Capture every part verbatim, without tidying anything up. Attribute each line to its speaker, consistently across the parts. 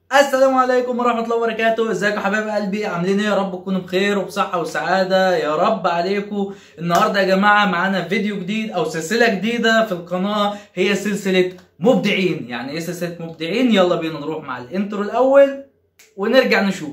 Speaker 1: السلام عليكم ورحمة الله وبركاته. ازيكم يا حبايب قلبي؟ عاملين ايه؟ يا رب تكونوا بخير وبصحة وسعادة يا رب عليكم. النهارده يا جماعة معانا فيديو جديد او سلسلة جديدة في القناة، هي سلسلة مبدعين. يعني ايه سلسلة مبدعين؟ يلا بينا نروح مع الانترو الاول ونرجع نشوف.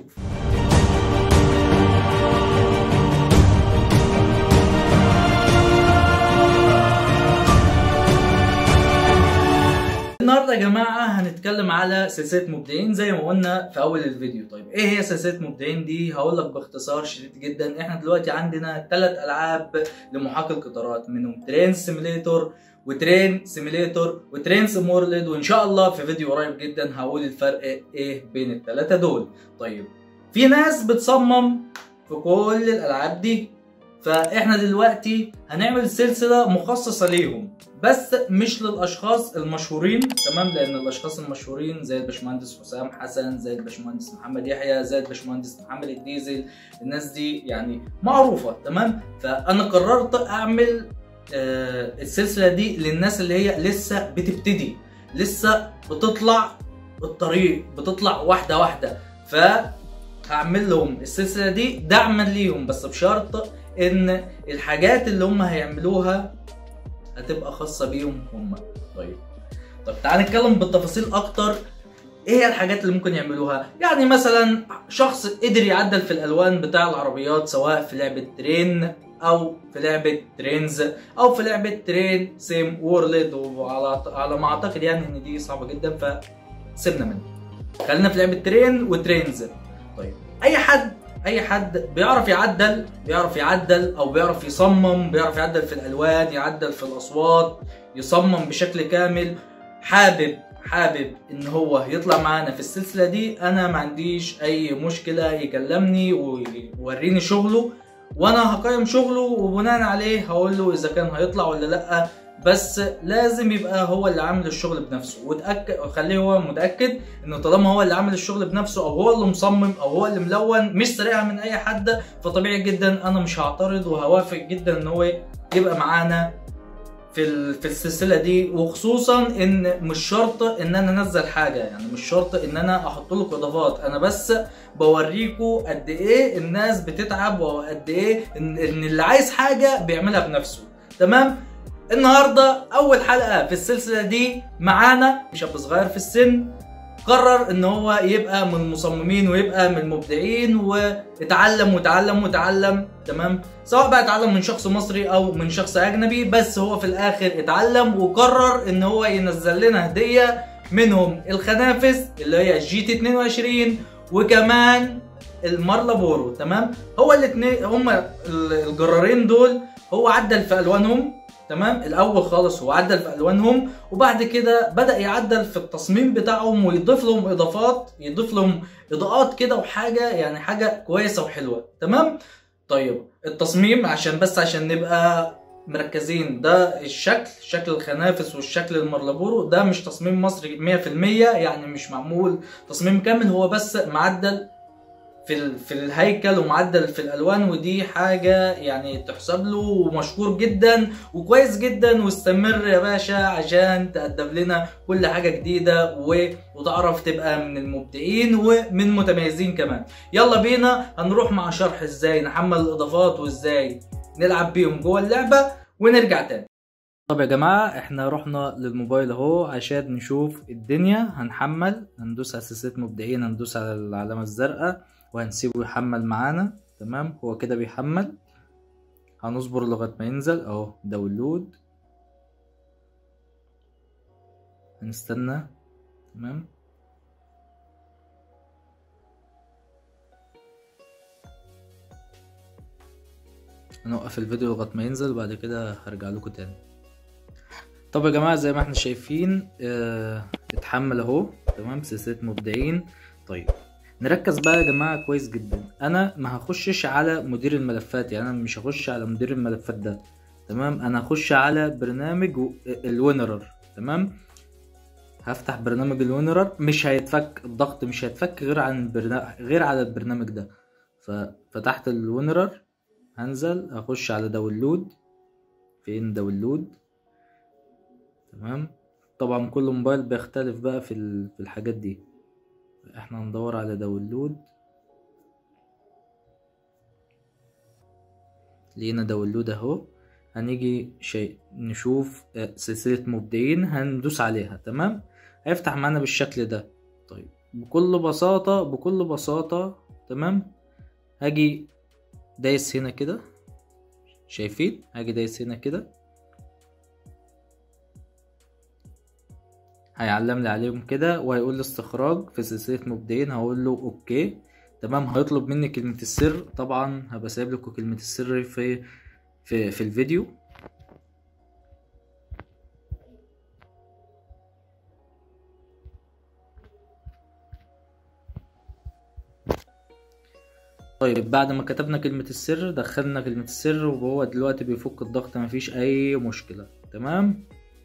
Speaker 1: النهارده يا جماعه هنتكلم على سلسله مبدعين زي ما قلنا في اول الفيديو. طيب ايه هي سلسله مبدعين دي؟ هقول لك باختصار شديد جدا. احنا دلوقتي عندنا ثلاث العاب لمحاكي القطارات، منهم ترين سيميليتور وترين سيميليتور وترين سيمورلد، وان شاء الله في فيديو قريب جدا هقول الفرق ايه بين الثلاثه دول. طيب في ناس بتصمم في كل الالعاب دي، فاحنا دلوقتي هنعمل سلسله مخصصه ليهم، بس مش للاشخاص المشهورين، تمام؟ لان الاشخاص المشهورين زي الباشمهندس حسام حسن، زي الباشمهندس محمد يحيى، زي الباشمهندس محمد الديزل، الناس دي يعني معروفه، تمام؟ فانا قررت اعمل آه السلسله دي للناس اللي هي لسه بتبتدي، لسه بتطلع الطريق، بتطلع واحده واحده. ف هعمل لهم السلسله دي دعما ليهم، بس بشرط ان الحاجات اللي هم هيعملوها هتبقى خاصه بيهم هم. طيب طب تعال نتكلم بالتفاصيل اكتر. ايه هي الحاجات اللي ممكن يعملوها؟ يعني مثلا شخص قدر يعدل في الالوان بتاع العربيات، سواء في لعبه ترين او في لعبه ترينز او في لعبه ترين سيم وورلد، وعلى على ما اعتقد يعني ان دي صعبه جدا فسيبنا منها، خلينا في لعبه ترين وترينز. طيب اي حد اي حد بيعرف يعدل بيعرف يعدل او بيعرف يصمم، بيعرف يعدل في الالوان، يعدل في الاصوات، يصمم بشكل كامل، حابب حابب ان هو يطلع معانا في السلسله دي، انا ما عنديش اي مشكله يكلمني ويوريني شغله، وانا هقيم شغله وبناء عليه هقول له اذا كان هيطلع ولا لا. بس لازم يبقى هو اللي عامل الشغل بنفسه، وتاكد خليه هو متاكد انه طالما هو اللي عامل الشغل بنفسه او هو اللي مصمم او هو اللي ملون، مش سريع من اي حد، فطبيعي جدا انا مش هعترض وهوافق جدا ان هو يبقى معانا في في السلسله دي. وخصوصا ان مش شرط ان انا انزل حاجه، يعني مش شرط ان انا احط لكم اضافات، انا بس بوريكم قد ايه الناس بتتعب وقد ايه ان اللي عايز حاجه بيعملها بنفسه، تمام؟ النهارده اول حلقه في السلسله دي معانا شاب صغير في السن، قرر ان هو يبقى من المصممين ويبقى من المبدعين، واتعلم وتعلم وتعلم، تمام؟ سواء بقى اتعلم من شخص مصري او من شخص اجنبي، بس هو في الاخر اتعلم وقرر ان هو ينزل لنا هديه، منهم الخنافس اللي هي جي تي اتنين وعشرين وكمان المارلبورو، تمام؟ هو الاثنين هما الجرارين دول هو عدل في الوانهم، تمام؟ الاول خالص هو عدل في الوانهم، وبعد كده بدا يعدل في التصميم بتاعهم ويضيف لهم اضافات، يضيف لهم اضاءات كده وحاجه، يعني حاجه كويسه وحلوه، تمام؟ طيب التصميم عشان بس عشان نبقى مركزين، ده الشكل، شكل الخنافس والشكل المارلبورو ده مش تصميم مصري مية في المية، يعني مش معمول تصميم كامل، هو بس معدل في في الهيكل ومعدل في الالوان، ودي حاجه يعني تحسب له ومشكور جدا وكويس جدا. واستمر يا باشا عشان تقدم لنا كل حاجه جديده وتعرف تبقى من المبدعين ومن متميزين كمان. يلا بينا هنروح مع شرح ازاي نحمل الاضافات وازاي نلعب بيهم جوه اللعبه ونرجع تاني. طب يا جماعه احنا رحنا للموبايل اهو عشان نشوف الدنيا. هنحمل، هندوس على سلسله مبدعين، هندوس على العلامه الزرقاء وهنسيبه يحمل معانا، تمام؟ هو كده بيحمل، هنصبر لغايه ما ينزل اهو داونلود، هنستنى، تمام؟ هنوقف الفيديو لغايه ما ينزل وبعد كده هرجع لكم تاني. طب يا جماعه زي ما احنا شايفين اه اتحمل اهو، تمام؟ سلسله مبدعين. طيب نركز بقى يا جماعه كويس جدا، انا ما هخشش على مدير الملفات، يعني انا مش هخش على مدير الملفات ده، تمام؟ انا هخش على برنامج الوينرر، تمام؟ هفتح برنامج الوينرر، مش هيتفك الضغط، مش هيتفك غير عن البرنامج، غير على البرنامج ده. ففتحت الوينرر، هنزل اخش على داونلود، فين داونلود، تمام؟ طبعا كل موبايل بيختلف بقى في في الحاجات دي، احنا هندور على داونلود، لقينا داونلود اهو. هنيجي شيء نشوف سلسلة مبدعين، هندوس عليها. تمام، هيفتح معانا بالشكل ده. طيب بكل بساطة بكل بساطة تمام، هاجي دايس هنا كده، شايفين؟ هاجي دايس هنا كده، هيعلم لي عليهم كده وهيقول لي استخراج في سلسلة مبدعين، هقول له اوكي. تمام، هيطلب مني كلمة السر، طبعا هبقى سايب لكم كلمة السر في في في الفيديو. طيب بعد ما كتبنا كلمة السر، دخلنا كلمة السر، وهو دلوقتي بيفك الضغط، مفيش اي مشكلة. تمام،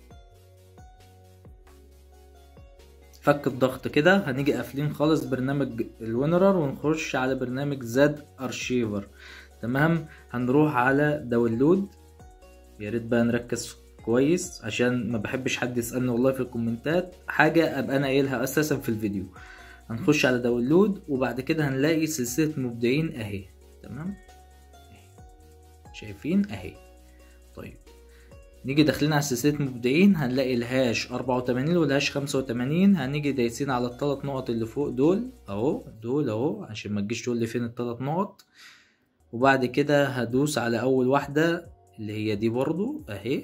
Speaker 1: فك الضغط كده. هنيجي قافلين خالص برنامج الوينرر ونخش على برنامج زاد ارشيفر. تمام، هنروح على داونلود. يا ريت بقى نركز كويس عشان ما بحبش حد يسألني والله في الكومنتات حاجة ابقى انا قايلها اساسا في الفيديو. هنخش على داونلود، وبعد كده هنلاقي سلسلة مبدعين اهي. تمام اهي، شايفين اهي. طيب نيجي داخلين على سلسلة مبدعين، هنلاقي الهاش اربعة وتمانين والهاش خمسة وتمانين. هنيجي دايسين على الثلاث نقط اللي فوق دول اهو، دول اهو، عشان ما تجيش تقول لي فين الثلاث نقط. وبعد كده هدوس على اول واحدة اللي هي دي برضو اهي،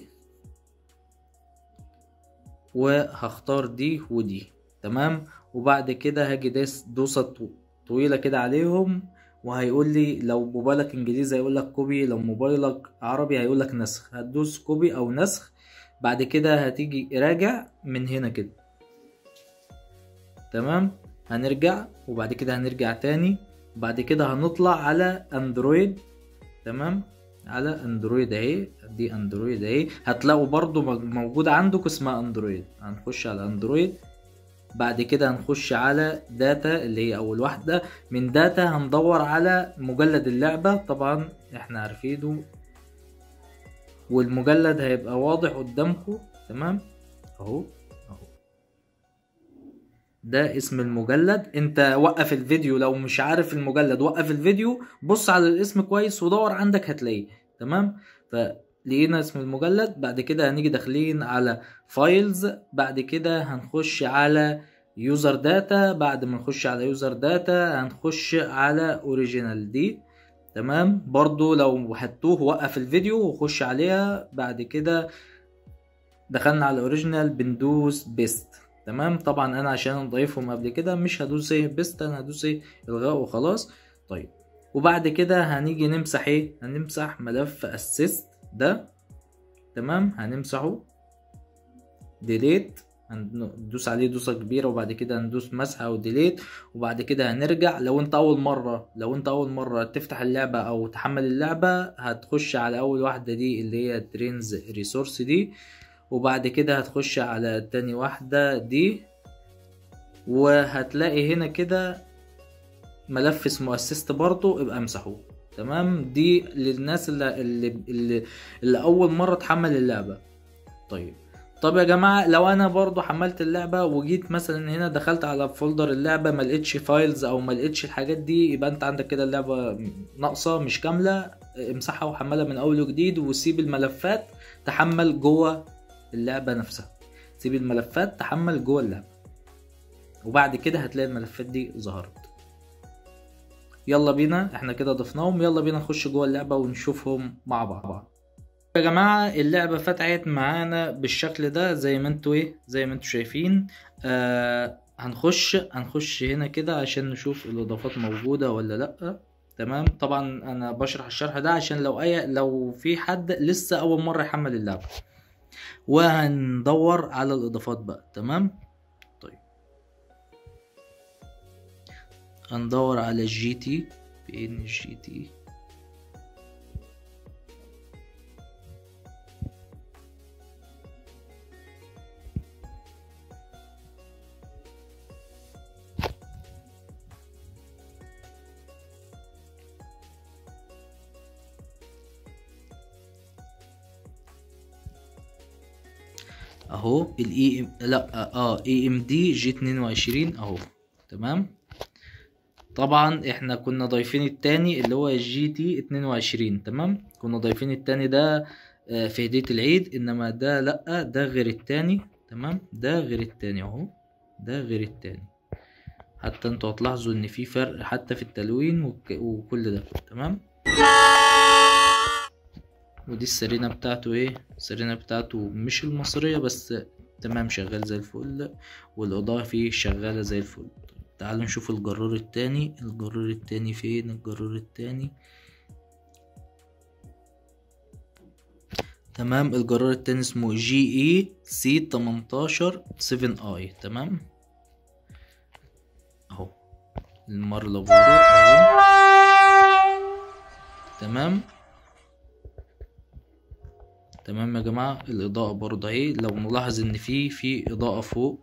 Speaker 1: وهختار دي ودي. تمام، وبعد كده هاجي دايس دوسة طويلة كده عليهم، وهيقول لي لو موبايلك انجليزي هيقول لك كوبي، لو موبايلك عربي هيقول لك نسخ. هتدوس كوبي او نسخ. بعد كده هتيجي راجع من هنا كده. تمام، هنرجع، وبعد كده هنرجع تاني، وبعد كده هنطلع على اندرويد. تمام، على اندرويد اهي، دي اندرويد اهي، هتلاقوا برضو موجودة عندكم اسمها اندرويد. هنخش على اندرويد، بعد كده هنخش على داتا اللي هي اول واحدة. من داتا هندور على مجلد اللعبة، طبعا احنا عارفينه، والمجلد هيبقى واضح قدامكم. تمام اهو اهو، ده اسم المجلد. انت وقف الفيديو لو مش عارف المجلد، وقف الفيديو، بص على الاسم كويس ودور عندك هتلاقيه. تمام، فلقينا اسم المجلد. بعد كده هنيجي داخلين على فايلز، بعد كده هنخش على يوزر داتا، بعد ما نخش على يوزر داتا هنخش على اوريجينال دي. تمام، برضو لو هتوه وقف الفيديو وخش عليها. بعد كده دخلنا على الاوريجينال، بندوس بيست. تمام، طبعا انا عشان نضيفهم قبل كده مش هدوس ايه بيست، انا هدوس ايه الغاء وخلاص. طيب وبعد كده هنيجي نمسح ايه، هنمسح ملف اسيست ده. تمام، هنمسحه ديليت، هندوس عليه دوسة كبيرة، وبعد كده هندوس مسح او ديليت. وبعد كده هنرجع. لو انت اول مرة لو انت اول مرة تفتح اللعبة او تحمل اللعبة، هتخش على اول واحدة دي اللي هي ترينز ريسورس دي، وبعد كده هتخش على تاني واحدة دي، وهتلاقي هنا كده ملف اسمه اسيست برضو، ابقى امسحوه. تمام، دي للناس اللي, اللي, اللي, اللي اول مرة تحمل اللعبة. طيب طب يا جماعة، لو انا برضو حملت اللعبة وجيت مثلا هنا دخلت على فولدر اللعبة ما لقيتش فايلز او ما لقيتش الحاجات دي، يبقى انت عندك كده اللعبة ناقصة مش كاملة. امسحها وحملها من اول وجديد، وسيب الملفات تحمل جوه اللعبة نفسها. سيب الملفات تحمل جوه اللعبة، وبعد كده هتلاقي الملفات دي ظهرت. يلا بينا، احنا كده ضفناهم، يلا بينا نخش جوه اللعبة ونشوفهم مع بعض. يا جماعة اللعبة فتحت معانا بالشكل ده زي ما انتوا ايه زي ما انتوا شايفين. آه هنخش هنخش هنا كده عشان نشوف الاضافات موجودة ولا لا. تمام، طبعا انا بشرح الشرح ده عشان لو اي لو في حد لسه اول مرة يحمل اللعبة. وهندور على الاضافات بقى. تمام، طيب هندور على الجي تي. فين الجي تي؟ اهو الاي ام لا اه اي ام دي جي اتنين وعشرين اهو. تمام. طبعا احنا كنا ضايفين التاني اللي هو جي تي اتنين وعشرين، تمام، كنا ضايفين التاني ده في هدية العيد، انما ده لأ، ده غير التاني، تمام، ده غير التاني اهو، ده غير التاني. حتى انتوا هتلاحظوا ان في فرق حتى في التلوين وك... وكل ده، تمام. ودي السرينة بتاعته ايه، السرينة بتاعته مش المصرية بس تمام، شغال زي الفل، والاضاءة فيه شغالة زي الفل. تعالوا نشوف الجرار التاني. الجرار التاني فين؟ الجرار التاني تمام، الجرار التاني اسمه جي اي سي تمنتاشر سبعة اي، تمام اهو، المرلبورو اهو، تمام تمام يا جماعة. الاضاءة برضه اهي، لو نلاحظ ان في في اضاءة فوق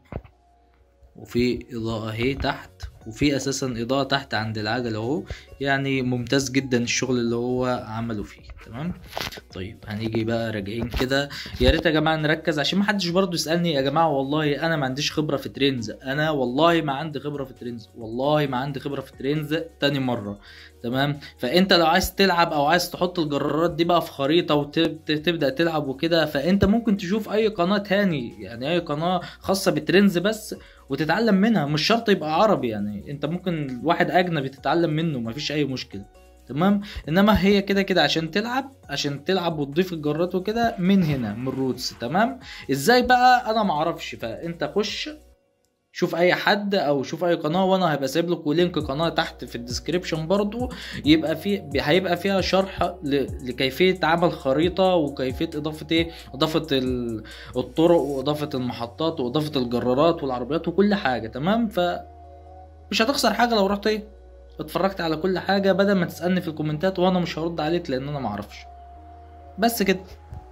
Speaker 1: وفي اضاءة اهي تحت، وفي اساسا اضاءة تحت عند العجل اهو، يعني ممتاز جدا الشغل اللي هو عمله فيه، تمام. طيب هنيجي بقى راجعين كده، يا ريت يا جماعه نركز عشان ما حدش برضه يسالني يا جماعه والله انا ما عنديش خبره في ترينز، انا والله ما عندي خبره في ترينز، والله ما عندي خبره في ترينز تاني مره، تمام. فانت لو عايز تلعب او عايز تحط الجرارات دي بقى في خريطه وتبدا تلعب وكده، فانت ممكن تشوف اي قناه تاني، يعني اي قناه خاصه بترينز بس وتتعلم منها، مش شرط يبقى عربي، يعني انت ممكن واحد اجنبي تتعلم منه، مفيش اي مشكله، تمام. انما هي كده كده عشان تلعب عشان تلعب وتضيف الجرات وكده من هنا من روتس، تمام. ازاي بقى انا معرفش، فانت خش شوف اي حد او شوف اي قناه، وانا هيبقى سايب لكم لينك قناه تحت في الديسكريبشن برضو، يبقى في هيبقى فيها شرح ل... لكيفيه عمل خريطه وكيفيه اضافه ايه اضافه ال... الطرق واضافه المحطات واضافه الجرارات والعربيات وكل حاجه، تمام. ف مش هتخسر حاجه لو رحت ايه اتفرجت على كل حاجه بدل ما تسالني في الكومنتات وانا مش هرد عليك لان انا معرفش. بس كده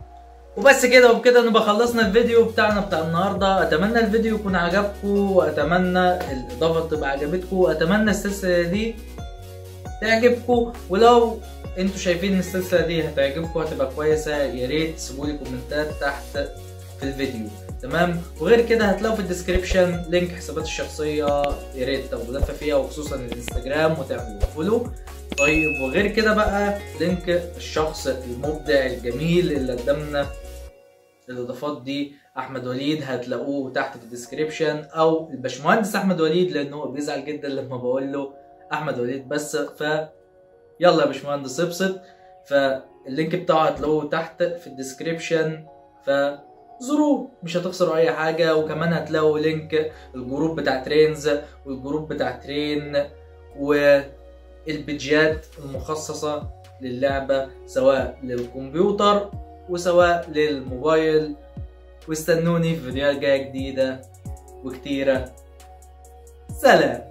Speaker 1: وبس كده وبكده نبقى خلصنا الفيديو بتاعنا بتاع النهارده. اتمنى الفيديو يكون عجبكم، واتمنى الاضافه تبقى عجبتكم، واتمنى السلسله دي تعجبكم، ولو انتوا شايفين ان السلسله دي هتعجبكم هتبقى كويسه، يا ريت تسيبوا لي كومنتات تحت في الفيديو، تمام. وغير كده هتلاقوا في الديسكريبشن لينك حساباتي الشخصيه، يا ريت تاخدوا لفه فيها وخصوصا الانستجرام وتعملوا فولو. طيب وغير كده بقى لينك الشخص المبدع الجميل اللي قدمنا الاضافات دي احمد وليد، هتلاقوه تحت في الديسكريبشن، او الباشمهندس احمد وليد لان هو بيزعل جدا لما بقول له احمد وليد بس. ف يلا يا باشمهندس ابسط، فاللينك بتاعه هتلاقوه تحت في الديسكريبشن، فزوروه مش هتخسروا اي حاجه. وكمان هتلاقوا لينك الجروب بتاع ترينز والجروب بتاع ترين والبيجات المخصصه للعبه سواء للكمبيوتر وسواء للموبايل. واستنوني في فيديوهات جايه جديده وكتيره. سلام.